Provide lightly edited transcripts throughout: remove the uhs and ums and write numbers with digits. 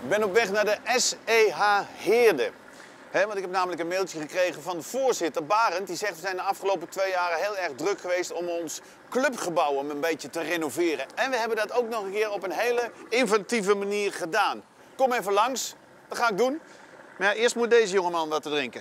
Ik ben op weg naar de SEH Heerde. Want ik heb namelijk een mailtje gekregen van de voorzitter, Barend. Die zegt, we zijn de afgelopen 2 jaren heel erg druk geweest om ons clubgebouw een beetje te renoveren. En we hebben dat ook nog een keer op een hele inventieve manier gedaan. Kom even langs, dat ga ik doen. Maar ja, eerst moet deze jongeman wat te drinken.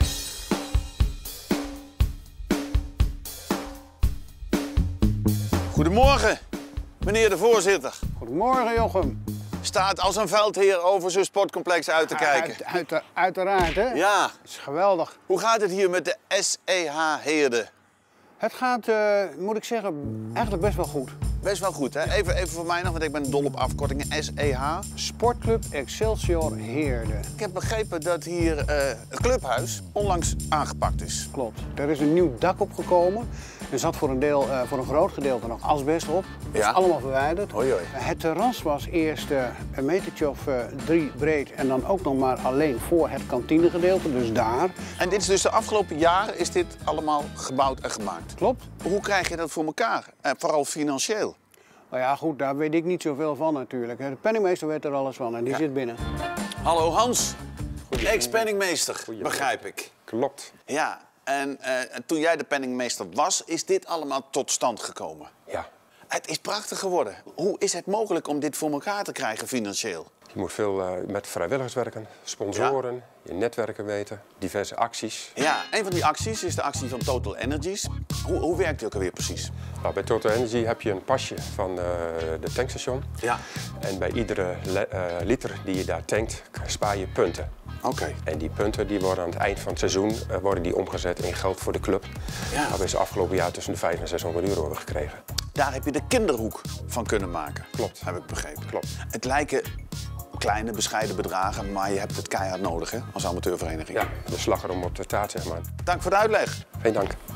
Goedemorgen, meneer de voorzitter. Goedemorgen, Jochem. Staat als een veldheer over zo'n sportcomplex uit te kijken. Uiteraard, hè? Ja. Dat is geweldig. Hoe gaat het hier met de SEH Heerde? Het gaat, moet ik zeggen, eigenlijk best wel goed. Best wel goed, hè? Even voor mij nog, want ik ben dol op afkortingen. SEH. Sportclub Excelsior Heerde. Ik heb begrepen dat hier het clubhuis onlangs aangepakt is. Klopt. Er is een nieuw dak opgekomen. Er zat voor een groot gedeelte nog asbest op. Dat is allemaal verwijderd. Hoi, hoi. Het terras was eerst een metertje of 3 breed en dan ook nog maar alleen voor het kantinegedeelte, dus daar. En dit is dus de afgelopen jaren is dit allemaal gebouwd en gemaakt? Klopt. Hoe krijg je dat voor elkaar? Vooral financieel? Nou ja, goed, daar weet ik niet zoveel van natuurlijk. De penningmeester weet er alles van en die zit binnen. Hallo Hans, ex-penningmeester, begrijp ik. Klopt. Ja, en toen jij de penningmeester was, is dit allemaal tot stand gekomen? Ja. Het is prachtig geworden. Hoe is het mogelijk om dit voor elkaar te krijgen financieel? Je moet veel met vrijwilligers werken, sponsoren, je netwerken weten, diverse acties. Ja, een van die acties is de actie van Total Energies. Hoe werkt die ook alweer precies? Nou, bij Total Energy heb je een pasje van de tankstation. Ja. En bij iedere liter die je daar tankt, spaar je punten. Oké. En die punten die worden aan het eind van het seizoen worden die omgezet in geld voor de club. Ja. Waar we ze afgelopen jaar tussen de 500 en 600 euro hebben gekregen. Daar heb je de kinderhoek van kunnen maken. Klopt. Heb ik begrepen. Klopt. Het lijken kleine, bescheiden bedragen, maar je hebt het keihard nodig, hè, als amateurvereniging. Ja, de slagroom op de taart, zeg maar. Dank voor de uitleg. Geen dank.